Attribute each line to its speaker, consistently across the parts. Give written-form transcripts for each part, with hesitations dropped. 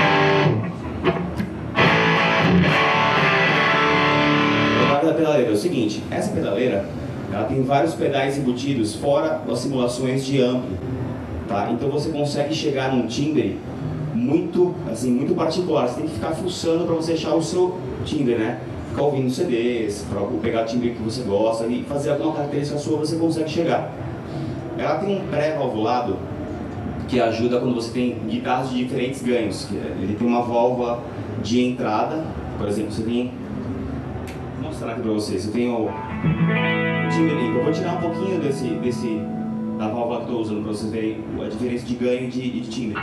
Speaker 1: O da pedaleira é o seguinte, essa pedaleira ela tem vários pedais embutidos fora das simulações de amplo, tá? Então você consegue chegar num timbre muito particular. Você tem que ficar fuçando para você achar o seu timbre, né? Ficar ouvindo CDs, para pegar o timbre que você gosta e fazer alguma característica sua, você consegue chegar. Ela tem um pré-valvulado que ajuda quando você tem guitarras de diferentes ganhos. Ele tem uma válvula de entrada, por exemplo, você tem... Vou mostrar aqui para vocês. Eu tenho o timbre limpo. Eu vou tirar um pouquinho da válvula que eu estou usando para vocês verem a diferença de ganho de timbre.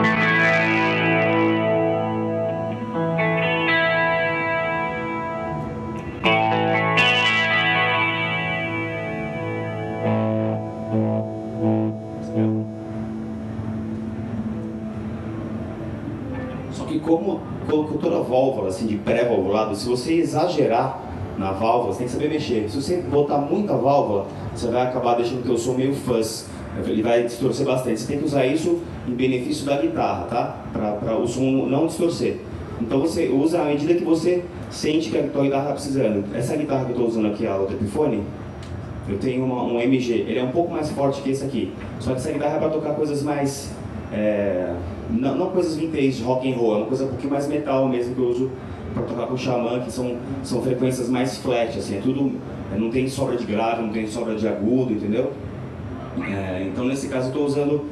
Speaker 1: Só que como colocou toda a válvula assim, de pré-valvulado, se você exagerar na válvula, você tem que saber mexer. Se você botar muita válvula, você vai acabar deixando o teu som meio fuzz. Ele vai distorcer bastante. Você tem que usar isso em benefício da guitarra, tá? Para o som não distorcer. Então você usa à medida que você sente que a tua guitarra está precisando. Essa guitarra que eu estou usando aqui, a outra Epiphone, eu tenho um MG. Ele é um pouco mais forte que esse aqui. Só que essa guitarra é para tocar coisas mais... não coisas vintage, rock and roll. É uma coisa um pouquinho mais metal mesmo que eu uso para tocar com o Xamã, que são frequências mais flat, assim, é tudo, não tem sobra de grave, não tem sobra de agudo, entendeu? Então nesse caso eu estou usando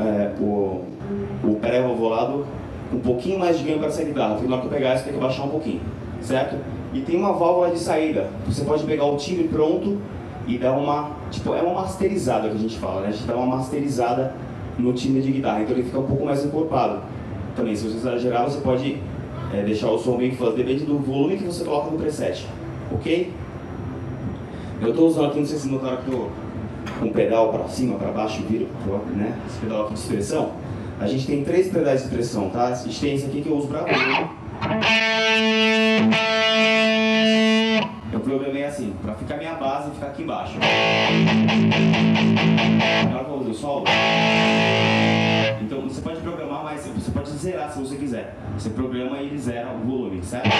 Speaker 1: o pré-valvulado com um pouquinho mais de ganho para essa guitarra, porque na hora que eu pegar isso tem que baixar um pouquinho, certo? E tem uma válvula de saída, você pode pegar o timbre pronto e dar uma, tipo, é uma masterizada que a gente fala, né? A gente dá uma masterizada no timbre de guitarra, então ele fica um pouco mais encorpado. Também, se você exagerar, você pode deixar o som bem fuzz, depende do volume que você coloca no preset, ok? Eu estou usando aqui, não sei se notaram que eu com um pedal para cima, para baixo, viro, né? Esse pedal aqui de expressão. A gente tem 3 pedais de expressão, tá? A gente tem esse aqui que eu uso para volume. Eu programei assim, para ficar minha base e ficar aqui embaixo. Agora que eu uso o solo. Então você pode programar, mas você pode zerar se você quiser. Você programa e ele zera o volume, certo?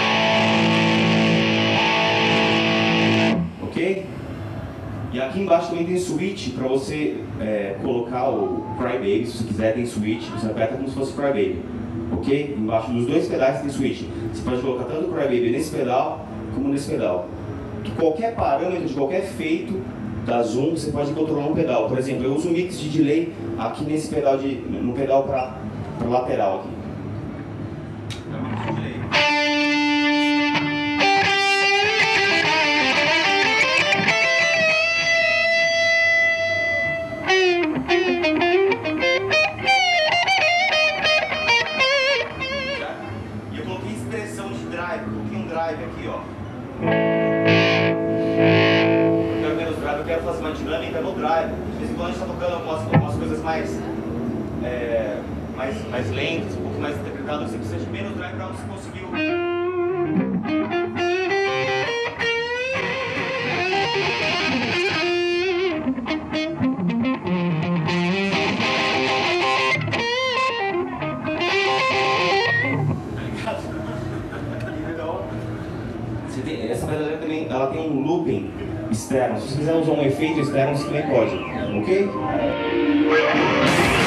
Speaker 1: Ok? E aqui embaixo também tem switch para você colocar o Crybaby, se você quiser tem switch, você aperta como se fosse Crybaby. Ok? Embaixo dos 2 pedais tem switch. Você pode colocar tanto o Crybaby nesse pedal como nesse pedal. Qualquer parâmetro de qualquer efeito da Zoom, você pode controlar um pedal. Por exemplo, eu uso um mix de delay aqui nesse pedal, no pedal para lateral aqui. É um mix de delay. E eu coloquei expressão de drive, coloquei um drive aqui, ó. Eu quero fazer uma dinâmica no drive. De vez em quando a gente está tocando algumas coisas mais lentas, um pouco mais interpretadas. Você precisa de menos drive para você conseguir essa pedaleira também, ela tem um looping externo. Se você quiser usar um efeito externo, você também pode, ok?